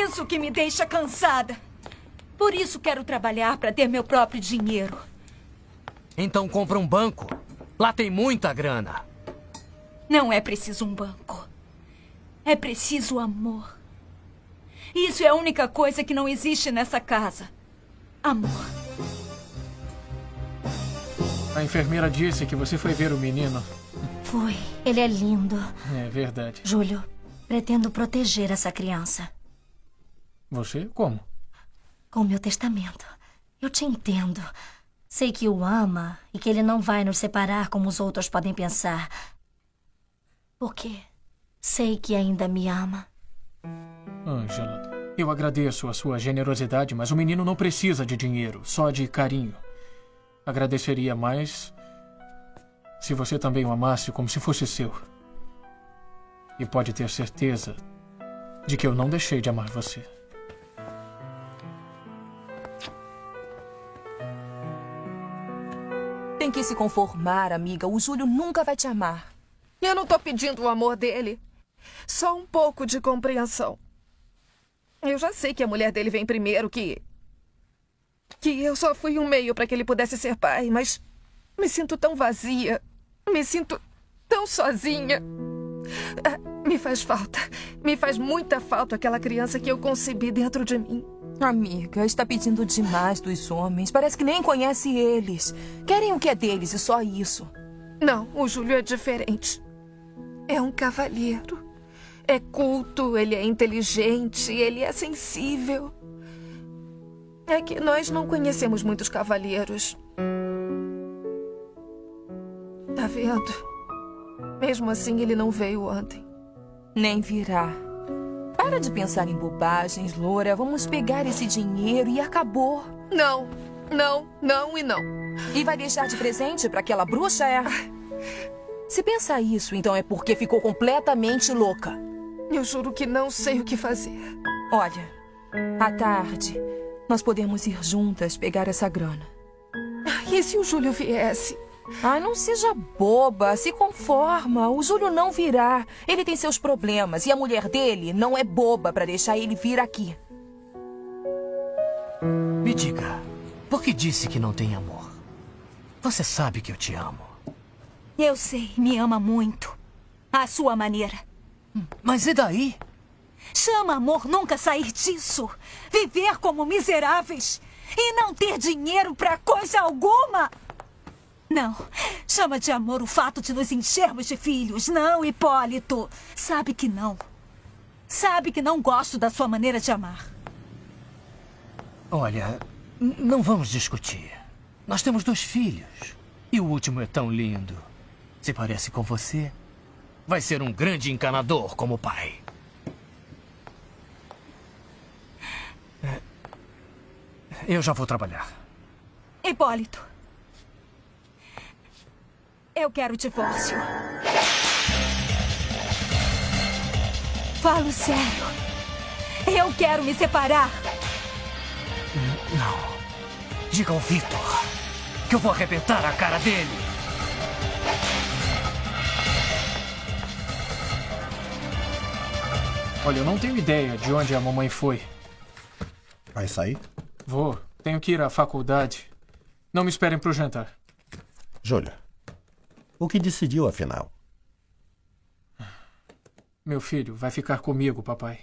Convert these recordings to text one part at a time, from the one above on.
isso que me deixa cansada. Por isso quero trabalhar para ter meu próprio dinheiro. Então compra um banco. Lá tem muita grana. Não é preciso um banco. É preciso amor. Isso é a única coisa que não existe nessa casa. Amor. A enfermeira disse que você foi ver o menino. Fui. Ele é lindo. É verdade. Júlio, pretendo proteger essa criança. Você? Como? Com meu testamento. Eu te entendo. Sei que o ama e que ele não vai nos separar como os outros podem pensar. Porque sei que ainda me ama. Ângela, eu agradeço a sua generosidade, mas o menino não precisa de dinheiro, só de carinho. Agradeceria mais se você também o amasse como se fosse seu. E pode ter certeza de que eu não deixei de amar você. Tem que se conformar, amiga. O Júlio nunca vai te amar. Eu não tô pedindo o amor dele. Só um pouco de compreensão. Eu já sei que a mulher dele vem primeiro, que eu só fui um meio para que ele pudesse ser pai, mas me sinto tão vazia. Me sinto tão sozinha. Me faz falta. Me faz muita falta aquela criança que eu concebi dentro de mim. Amiga, está pedindo demais dos homens. Parece que nem conhece eles. Querem o que é deles e só isso. Não, o Júlio é diferente. É um cavalheiro. É culto, ele é inteligente, ele é sensível. É que nós não conhecemos muitos cavalheiros. Tá vendo? Mesmo assim, ele não veio ontem. Nem virá. Para de pensar em bobagens, Loura. Vamos pegar esse dinheiro e acabou. Não, não, não e não. E vai deixar de presente para aquela bruxa, é? Se pensa isso, então é porque ficou completamente louca. Eu juro que não sei o que fazer. Olha, à tarde, nós podemos ir juntas pegar essa grana. E se o Júlio viesse? Ai, não seja boba, se conforma. O Júlio não virá. Ele tem seus problemas e a mulher dele não é boba para deixar ele vir aqui. Me diga, por que disse que não tem amor? Você sabe que eu te amo. Eu sei, me ama muito. À sua maneira. Mas e daí? Chama amor nunca sair disso. Viver como miseráveis e não ter dinheiro para coisa alguma. Não, chama de amor o fato de nos enchermos de filhos. Não, Hipólito. Sabe que não. Sabe que não gosto da sua maneira de amar. Olha, não vamos discutir. Nós temos 2 filhos. E o último é tão lindo. Se parece com você, vai ser um grande encanador como pai. Eu já vou trabalhar. Hipólito. Eu quero o divórcio. Falo sério. Eu quero me separar. Não. Diga ao Vitor que eu vou arrebentar a cara dele. Olha, eu não tenho ideia de onde a mamãe foi. Vai sair? Vou. Tenho que ir à faculdade. Não me esperem pro jantar. Júlio, o que decidiu afinal? Meu filho vai ficar comigo, papai.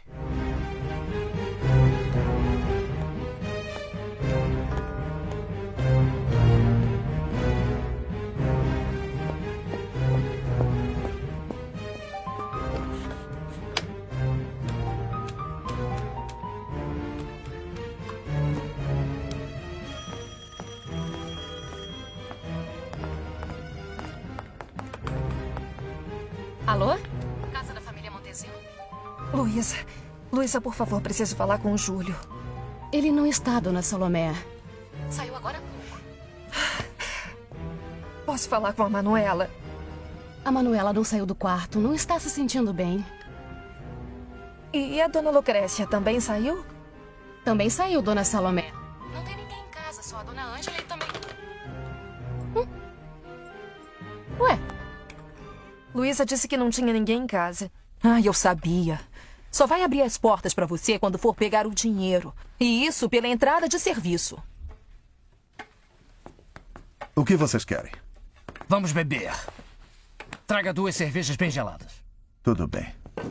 Alô? Casa da família Montezino? Luísa, por favor, preciso falar com o Júlio. Ele não está, dona Salomé. Saiu agora há pouco. Posso falar com a Manuela? A Manuela não saiu do quarto, não está se sentindo bem. E a dona Lucrécia também saiu? Também saiu, dona Salomé. Não tem ninguém em casa, só a dona Ângela e também... Ué? Luísa disse que não tinha ninguém em casa. Ai, eu sabia. Só vai abrir as portas para você quando for pegar o dinheiro. E isso pela entrada de serviço. O que vocês querem? Vamos beber. Traga 2 cervejas bem geladas. Tudo bem.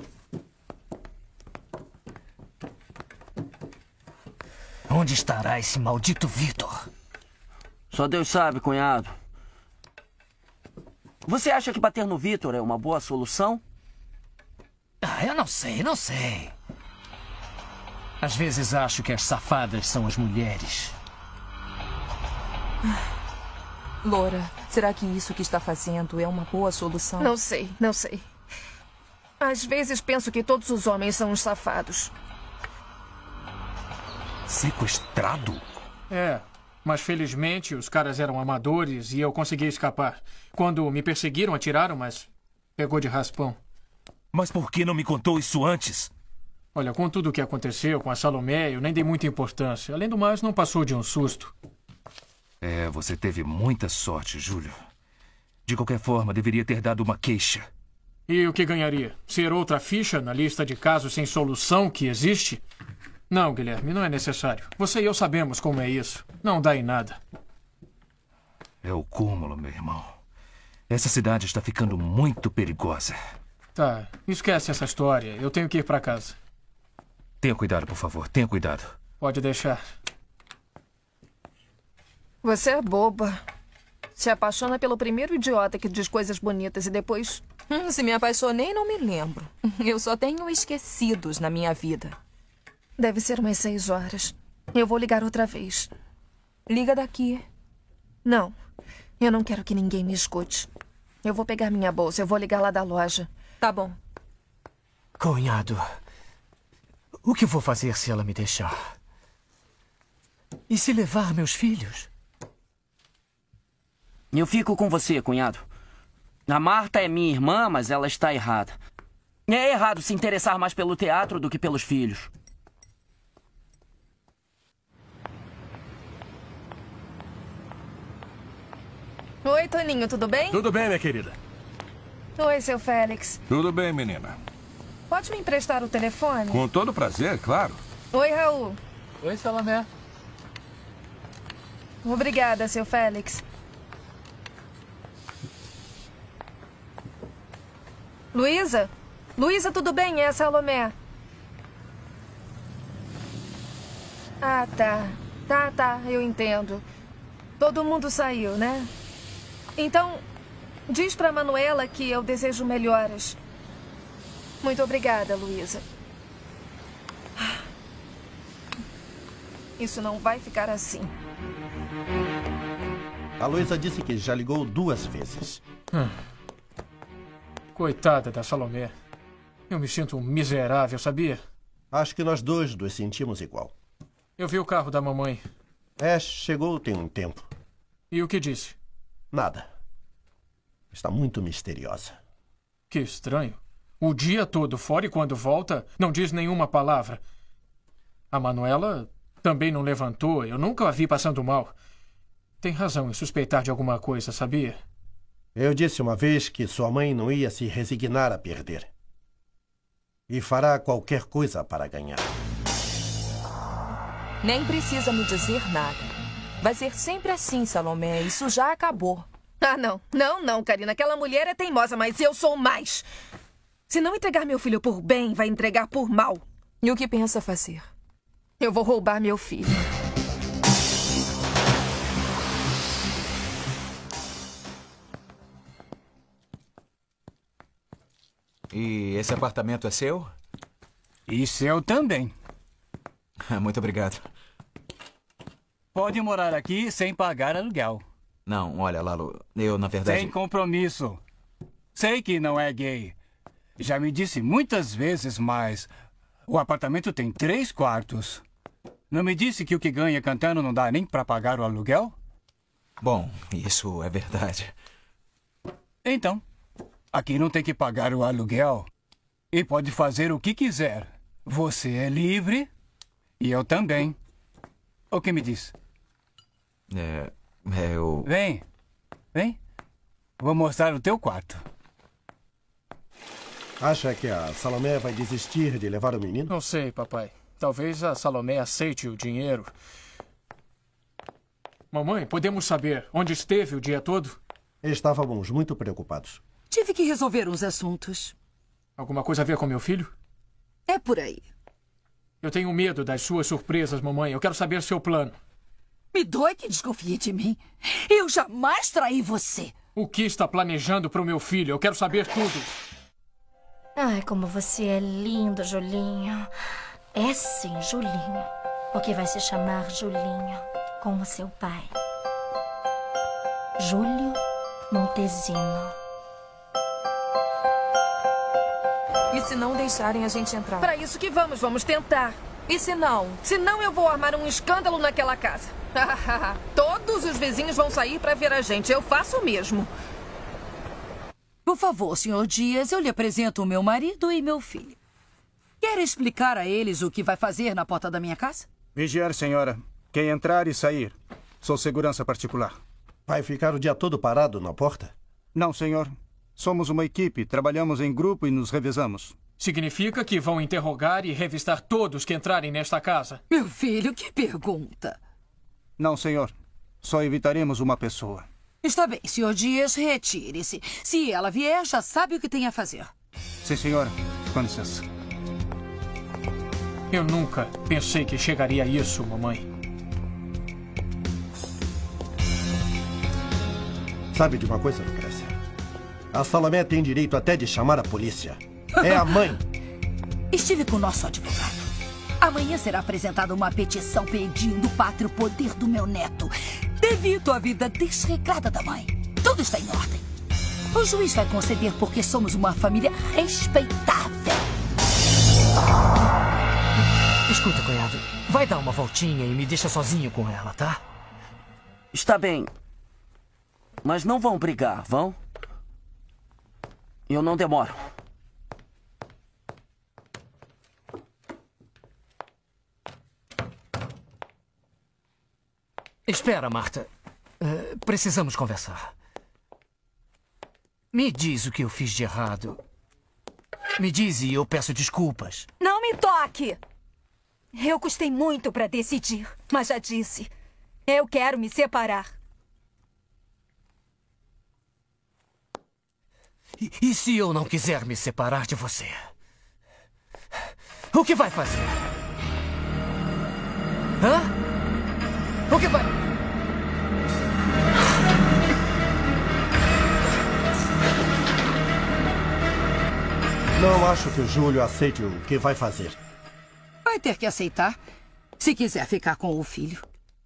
Onde estará esse maldito Vitor? Só Deus sabe, cunhado. Você acha que bater no Vitor é uma boa solução? Eu não sei. Às vezes acho que as safadas são as mulheres. Laura, será que isso que está fazendo é uma boa solução? Não sei. Às vezes penso que todos os homens são uns safados. Sequestrado? É, mas felizmente os caras eram amadores e eu consegui escapar. Quando me perseguiram, atiraram, mas pegou de raspão. Mas por que não me contou isso antes? Olha, com tudo o que aconteceu com a Salomé, eu nem dei muita importância. Além do mais, não passou de um susto. Você teve muita sorte, Júlio. De qualquer forma, deveria ter dado uma queixa. E o que ganharia? Ser outra ficha na lista de casos sem solução que existe? Não, Guilherme, não é necessário. Você e eu sabemos como é isso. Não dá em nada. É o cúmulo, meu irmão. Essa cidade está ficando muito perigosa. Tá, esquece essa história. Eu tenho que ir pra casa. Tenha cuidado, por favor. Tenha cuidado. Pode deixar. Você é boba. Se apaixona pelo primeiro idiota que diz coisas bonitas e depois... Se me apaixonei, não me lembro. Eu só tenho esquecidos na minha vida. Deve ser umas 6 horas. Eu vou ligar outra vez. Liga daqui. Não, eu não quero que ninguém me escute. Eu vou pegar minha bolsa, eu vou ligar lá da loja. Tá bom. Cunhado, o que vou fazer se ela me deixar? E se levar meus filhos? Eu fico com você, cunhado. A Marta é minha irmã, mas ela está errada. É errado se interessar mais pelo teatro do que pelos filhos. Oi, Toninho, tudo bem? Tudo bem, minha querida? Oi, seu Félix. Tudo bem, menina. Pode me emprestar o telefone? Com todo prazer, claro. Oi, Raul. Oi, Salomé. Obrigada, seu Félix. Luísa? Luísa, tudo bem? É a Salomé. Ah, tá. Tá, eu entendo. Todo mundo saiu, né? Então, diz pra Manuela que eu desejo melhoras. Muito obrigada, Luísa. Isso não vai ficar assim. A Luísa disse que já ligou 2 vezes. Coitada da Salomé. Eu me sinto um miserável, sabia? Acho que nós dois nos sentimos igual. Eu vi o carro da mamãe. Chegou tem um tempo. E o que disse? Nada. Está muito misteriosa. Que estranho. O dia todo fora e quando volta, não diz nenhuma palavra. A Manuela também não levantou. Eu nunca a vi passando mal. Tem razão em suspeitar de alguma coisa, sabia? Eu disse uma vez que sua mãe não ia se resignar a perder. E fará qualquer coisa para ganhar. Nem precisa me dizer nada. Vai ser sempre assim, Salomé. Isso já acabou. Ah, não, Karina. Aquela mulher é teimosa, mas eu sou mais. Se não entregar meu filho por bem, vai entregar por mal. E o que pensa fazer? Eu vou roubar meu filho. E esse apartamento é seu? E seu também. Muito obrigado. Pode morar aqui sem pagar aluguel. Não, olha, Lalo, eu, na verdade... Sem compromisso. Sei que não é gay. Já me disse muitas vezes, mas o apartamento tem 3 quartos. Não me disse que o que ganha cantando não dá nem para pagar o aluguel? Bom, isso é verdade. Então, aqui não tem que pagar o aluguel e pode fazer o que quiser. Você é livre e eu também. O que me diz? Eu... Vem. Vou mostrar o teu quarto. Acha que a Salomé vai desistir de levar o menino? Não sei, papai. Talvez a Salomé aceite o dinheiro. Mamãe, podemos saber onde esteve o dia todo? Estávamos muito preocupados. Tive que resolver uns assuntos. Alguma coisa a ver com meu filho? É por aí. Eu tenho medo das suas surpresas, mamãe. Eu quero saber seu plano. Me dói que desconfie de mim. Eu jamais traí você. O que está planejando para o meu filho? Eu quero saber tudo. Ai, como você é lindo, Julinho. É sim, Julinho. Porque vai se chamar Julinho, como seu pai. Júlio Montesino. E se não deixarem a gente entrar? Para isso que vamos tentar. E se não? Se não, eu vou armar um escândalo naquela casa. Todos os vizinhos vão sair para ver a gente. Eu faço o mesmo. Por favor, Sr. Dias, eu lhe apresento o meu marido e meu filho. Quer explicar a eles o que vai fazer na porta da minha casa? Vigiar, senhora. Quem entrar e sair. Sou segurança particular. Vai ficar o dia todo parado na porta? Não, senhor. Somos uma equipe, trabalhamos em grupo e nos revezamos. Significa que vão interrogar e revistar todos que entrarem nesta casa? Meu filho, que pergunta. Não, senhor. Só evitaremos uma pessoa. Está bem, Sr. Dias, retire-se. Se ela vier, já sabe o que tem a fazer. Sim, senhora. Com licença. Eu nunca pensei que chegaria a isso, mamãe. Sabe de uma coisa, Lucrécia? A Salomé tem direito até de chamar a polícia. É a mãe. Estive com o nosso advogado. Amanhã será apresentada uma petição pedindo o pátrio poder do meu neto, devido à vida desregrada da mãe. Tudo está em ordem. O juiz vai conceder porque somos uma família respeitável. Escuta, cunhado. Vai dar uma voltinha e me deixa sozinho com ela, tá? Está bem. Mas não vão brigar, vão? Eu não demoro. Espera, Marta. Precisamos conversar. Me diz o que eu fiz de errado. Me diz e eu peço desculpas. Não me toque! Eu custei muito para decidir, mas já disse. Eu quero me separar. E se eu não quiser me separar de você? O que vai fazer? Hã? O que vai... Não acho que o Júlio aceite o que vai fazer. Vai ter que aceitar, se quiser ficar com o filho.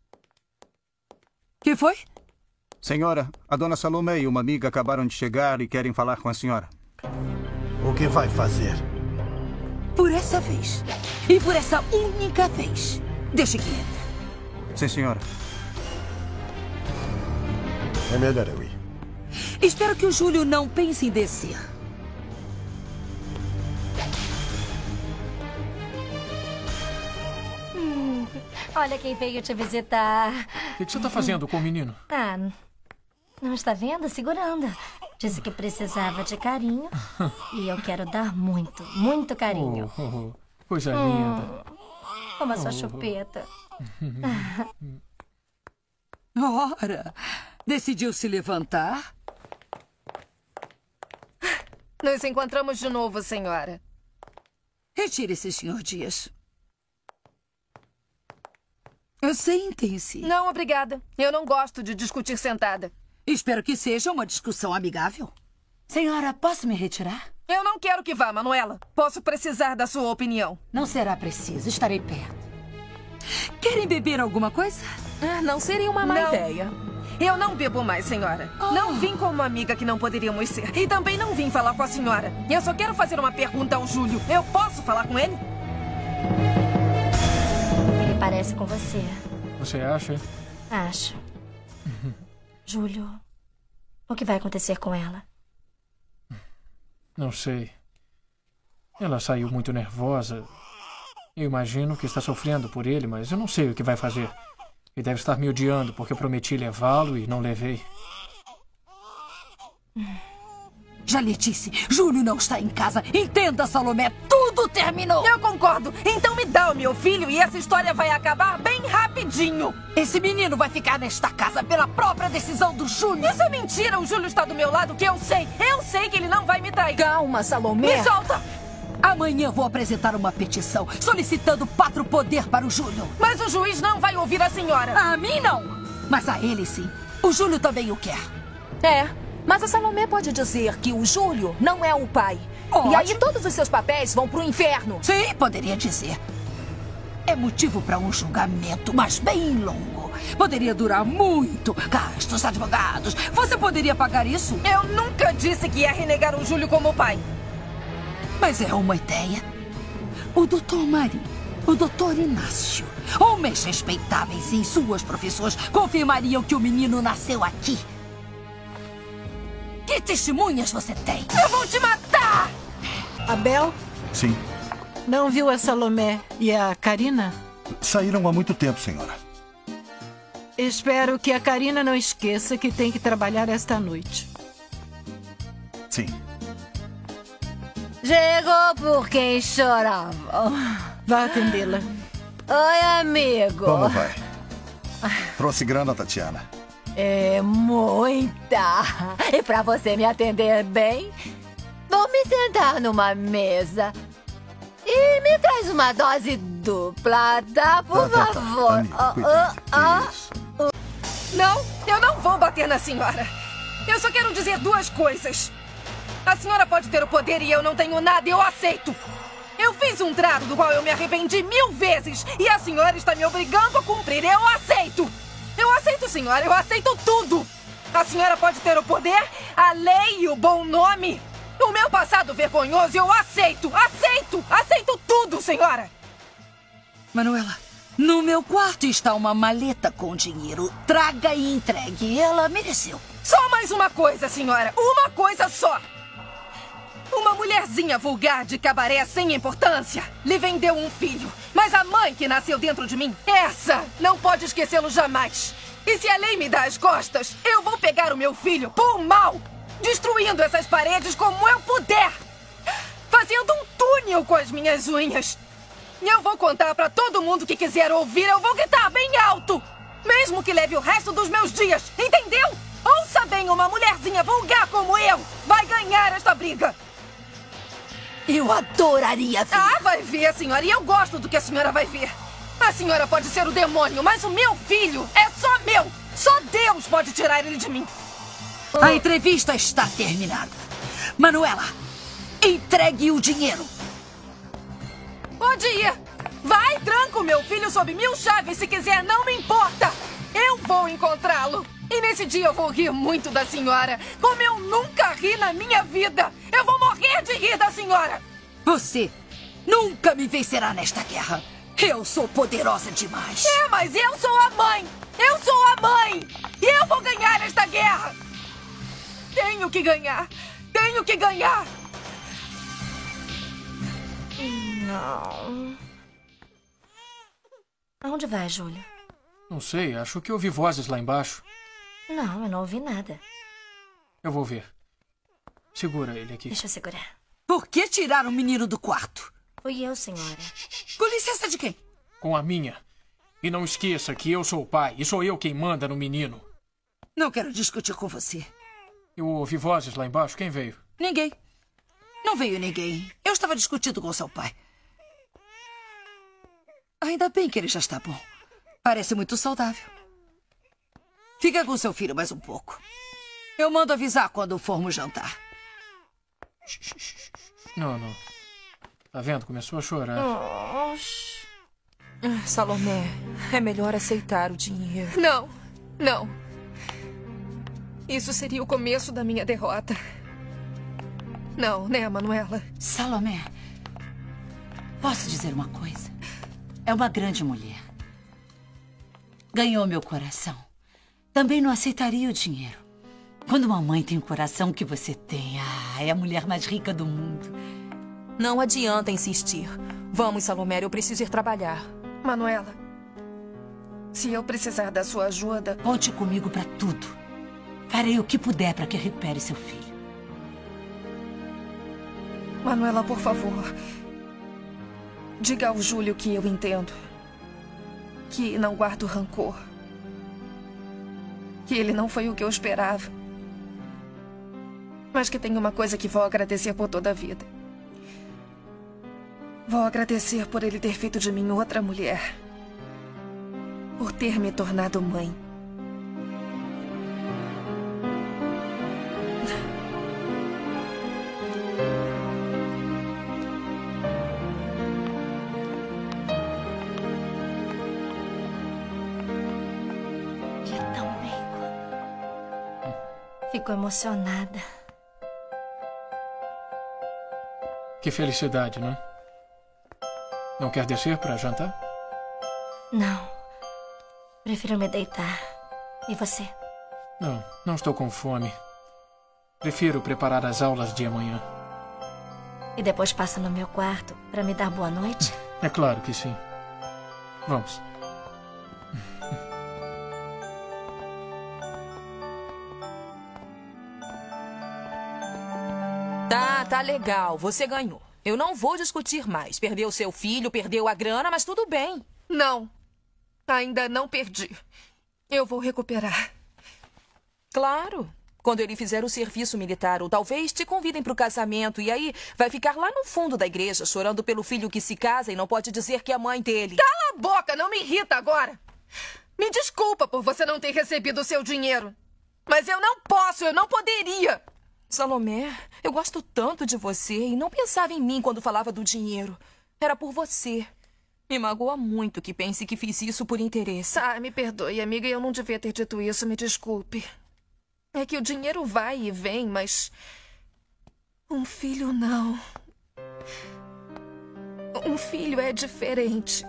Que foi? Senhora, a dona Salomé e uma amiga acabaram de chegar e querem falar com a senhora. O que vai fazer? Por essa vez. E por essa única vez. Deixe que entre. Sim, senhora. É melhor eu ir. Espero que o Júlio não pense em descer. Olha quem veio te visitar. O que você está fazendo com o menino? Ah, não está vendo? Segurando. Disse que precisava de carinho. E eu quero dar muito, muito carinho. Coisa linda. Como a sua chupeta. Ora, decidiu se levantar? Nos encontramos de novo, senhora. Retire-se, Sr. Dias. Sentem-se. Não, obrigada. Eu não gosto de discutir sentada. Espero que seja uma discussão amigável. Senhora, posso me retirar? Eu não quero que vá, Manuela. Posso precisar da sua opinião. Não será preciso. Estarei perto. Querem beber alguma coisa? Não seria uma má ideia. Eu não bebo mais, senhora. Não vim com uma amiga que não poderíamos ser. E também não vim falar com a senhora. Eu só quero fazer uma pergunta ao Júlio. Eu posso falar com ele? Ele parece com você. Você acha? Acho. Júlio, o que vai acontecer com ela? Não sei. Ela saiu muito nervosa. Eu imagino que está sofrendo por ele, mas eu não sei o que vai fazer. Ele deve estar me odiando porque eu prometi levá-lo e não levei. Já lhe disse, Júlio não está em casa. Entenda, Salomé, tudo terminou. Eu concordo. Então me dá o meu filho e essa história vai acabar bem rapidinho. Esse menino vai ficar nesta casa pela própria decisão do Júlio. Isso é mentira. O Júlio está do meu lado, que eu sei. Eu sei que ele não vai me trair. Calma, Salomé. Me solta. Amanhã vou apresentar uma petição solicitando pátrio poder para o Júlio. Mas o juiz não vai ouvir a senhora. A mim não. Mas a ele sim. O Júlio também o quer. Mas a Salomé pode dizer que o Júlio não é o pai. Pode. E aí todos os seus papéis vão pro inferno. Sim, poderia dizer. É motivo para um julgamento, mas bem longo. Poderia durar muito. Gastos, advogados. Você poderia pagar isso? Eu nunca disse que ia renegar o Júlio como pai. Mas é uma ideia. O Dr. Marinho, o Dr. Inácio, homens respeitáveis em suas profissões, confirmariam que o menino nasceu aqui. Que testemunhas você tem? Eu vou te matar! Abel? Sim. Não viu a Salomé e a Karina? Saíram há muito tempo, senhora. Espero que a Karina não esqueça que tem que trabalhar esta noite. Sim. Chegou por quem chorava. Vá atendê-la. Oi, amigo. Como vai? Trouxe grana, Tatiana. É muita. E pra você me atender bem, vou me sentar numa mesa. E me traz uma dose dupla, tá? Por favor. Não, eu não vou bater na senhora. Eu só quero dizer duas coisas. A senhora pode ter o poder e eu não tenho nada e eu aceito. Eu fiz um trato do qual eu me arrependi 1000 vezes e a senhora está me obrigando a cumprir. Eu aceito. Eu aceito, senhora. Eu aceito tudo. A senhora pode ter o poder, a lei e o bom nome. O meu passado vergonhoso eu aceito. Aceito. Aceito tudo, senhora. Manuela, no meu quarto está uma maleta com dinheiro. Traga e entregue. Ela mereceu. Só mais uma coisa, senhora. Uma coisa só. Uma mulherzinha vulgar de cabaré sem importância lhe vendeu um filho. Mas a mãe que nasceu dentro de mim, essa não pode esquecê-lo jamais. E se a lei me dá as costas, eu vou pegar o meu filho por mal, destruindo essas paredes como eu puder, fazendo um túnel com as minhas unhas. E eu vou contar pra todo mundo que quiser ouvir, eu vou gritar bem alto, mesmo que leve o resto dos meus dias, entendeu? Ouça bem, uma mulherzinha vulgar como eu vai ganhar esta briga. Eu adoraria ver. Ah, vai ver, senhora. E eu gosto do que a senhora vai ver. A senhora pode ser o demônio, mas o meu filho é só meu. Só Deus pode tirar ele de mim. A entrevista está terminada. Manuela, entregue o dinheiro. Pode ir. Vai, tranca o meu filho sob 1000 chaves se quiser, não me importa. Eu vou encontrá-lo. E nesse dia eu vou rir muito da senhora, como eu nunca ri na minha vida. Eu vou morrer de rir da senhora. Você nunca me vencerá nesta guerra. Eu sou poderosa demais. É, mas eu sou a mãe. Eu sou a mãe. E eu vou ganhar esta guerra. Tenho que ganhar. Tenho que ganhar. Não. Aonde vai, Júlio? Não sei, acho que ouvi vozes lá embaixo. Não, eu não ouvi nada. Eu vou ver. Segura ele aqui. Deixa eu segurar. Por que tiraram o menino do quarto? Fui eu, senhora. Com licença de quem? Com a minha. E não esqueça que eu sou o pai e sou eu quem manda no menino. Não quero discutir com você. Eu ouvi vozes lá embaixo. Quem veio? Ninguém. Não veio ninguém. Eu estava discutindo com seu pai. Ainda bem que ele já está bom. Parece muito saudável. Fica com seu filho mais um pouco. Eu mando avisar quando formos jantar. Não. Tá vendo? Começou a chorar. Salomé, é melhor aceitar o dinheiro. Não, não. Isso seria o começo da minha derrota. Não, né, Manuela? Salomé, posso dizer uma coisa? É uma grande mulher. Ganhou meu coração. Também não aceitaria o dinheiro. Quando uma mãe tem o coração que você tem, é a mulher mais rica do mundo. Não adianta insistir. Vamos, Salomé, eu preciso ir trabalhar. Manuela, se eu precisar da sua ajuda... Conte comigo para tudo. Farei o que puder para que recupere seu filho. Manuela, por favor. Diga ao Júlio que eu entendo. Que não guardo rancor. Que ele não foi o que eu esperava. Mas que tem uma coisa que vou agradecer por toda a vida. Vou agradecer por ele ter feito de mim outra mulher. Por ter me tornado mãe. É tão meigo. Fico emocionada. Que felicidade, não é? Não quer descer para jantar? Não. Prefiro me deitar. E você? Não estou com fome. Prefiro preparar as aulas de amanhã. E depois passa no meu quarto para me dar boa noite? É claro que sim. Vamos. Tá legal. Você ganhou. Eu não vou discutir mais. Perdeu seu filho, perdeu a grana, mas tudo bem. Não. Ainda não perdi. Eu vou recuperar. Claro. Quando ele fizer o serviço militar, ou talvez te convidem para o casamento, e aí vai ficar lá no fundo da igreja, chorando pelo filho que se casa e não pode dizer que é mãe dele. Cala a boca! Não me irrita agora! Me desculpa por você não ter recebido o seu dinheiro. Mas eu não posso, eu não poderia. Salomé, eu gosto tanto de você e não pensava em mim quando falava do dinheiro. Era por você. Me magoa muito que pense que fiz isso por interesse. Me perdoe, amiga, eu não devia ter dito isso, me desculpe. É que o dinheiro vai e vem, mas... um filho não. Um filho é diferente.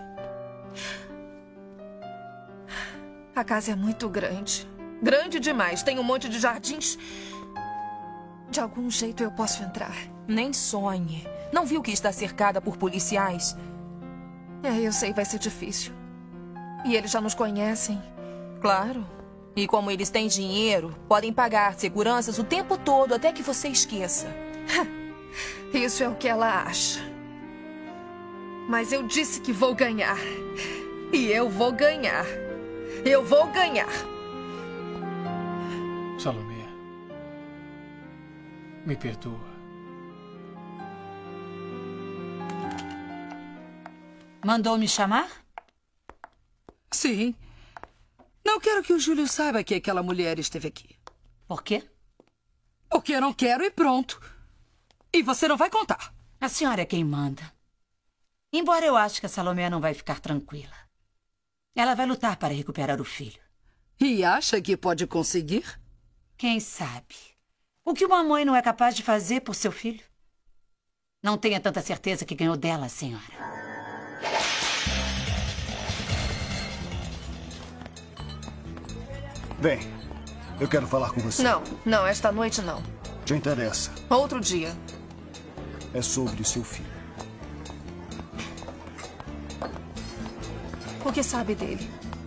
A casa é muito grande. Grande demais, tem um monte de jardins... De algum jeito eu posso entrar. Nem sonhe. Não viu que está cercada por policiais? Eu sei, vai ser difícil. E eles já nos conhecem. Claro. E como eles têm dinheiro, podem pagar seguranças o tempo todo até que você esqueça. Isso é o que ela acha. Mas eu disse que vou ganhar. E eu vou ganhar. Eu vou ganhar. Salomé. Me perdoa. Mandou me chamar? Sim. Não quero que o Júlio saiba que aquela mulher esteve aqui. Por quê? Porque eu não quero e pronto. E você não vai contar. A senhora é quem manda. Embora eu ache que a Salomé não vai ficar tranquila. Ela vai lutar para recuperar o filho. E acha que pode conseguir? Quem sabe? O que uma mãe não é capaz de fazer por seu filho? Não tenha tanta certeza que ganhou dela, senhora. Bem, eu quero falar com você. Não, esta noite não. Te interessa? Outro dia. É sobre seu filho. O que sabe dele?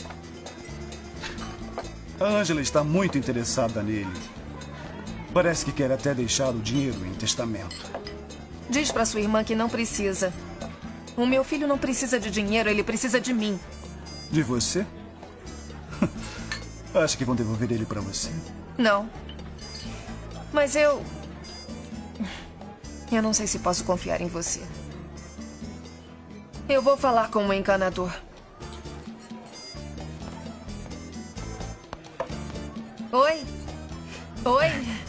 A Ângela está muito interessada nele. Parece que quer até deixar o dinheiro em testamento. Diz pra sua irmã que não precisa. O meu filho não precisa de dinheiro, ele precisa de mim. De você? Acha que vão devolver ele pra você? Não. Mas eu não sei se posso confiar em você. Eu vou falar com o encanador. Oi? Oi?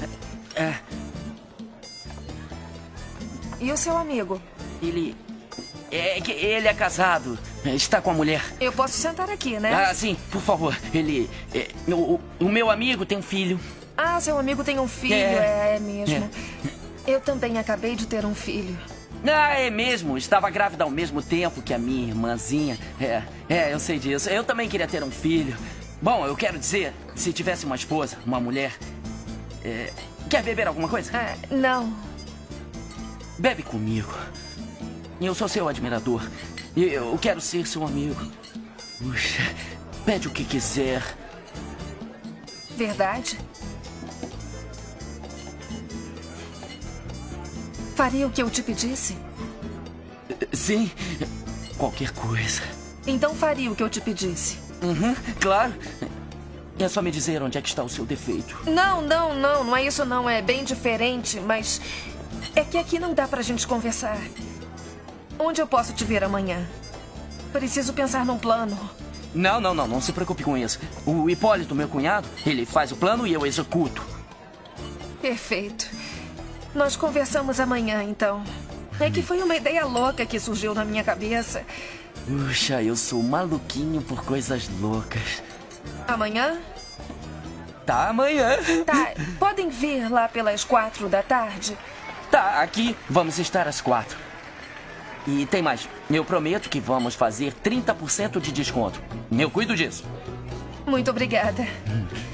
E o seu amigo? Ele é casado. Está com a mulher. Eu posso sentar aqui, né? Sim, por favor. O meu amigo tem um filho. Seu amigo tem um filho, é mesmo. Eu também acabei de ter um filho. É mesmo. Estava grávida ao mesmo tempo que a minha irmãzinha. Eu sei disso. Eu também queria ter um filho. Bom, eu quero dizer, se tivesse uma esposa, uma mulher... quer beber alguma coisa? Não. Bebe comigo. Eu sou seu admirador. Eu quero ser seu amigo. Puxa, pede o que quiser. Verdade? Faria o que eu te pedisse? Sim, qualquer coisa. Então faria o que eu te pedisse. Claro. É só me dizer onde é que está o seu defeito. Não é isso não. É bem diferente, mas... É que aqui não dá pra gente conversar. Onde eu posso te ver amanhã? Preciso pensar num plano. Não se preocupe com isso. O Hipólito, meu cunhado, ele faz o plano e eu executo. Perfeito. Nós conversamos amanhã, então. É que foi uma ideia louca que surgiu na minha cabeça. Puxa, eu sou maluquinho por coisas loucas. Amanhã? Tá, amanhã. Tá, podem vir lá pelas 4 da tarde? Tá, aqui vamos estar às 4. E tem mais. Eu prometo que vamos fazer 30% de desconto. Eu cuido disso. Muito obrigada.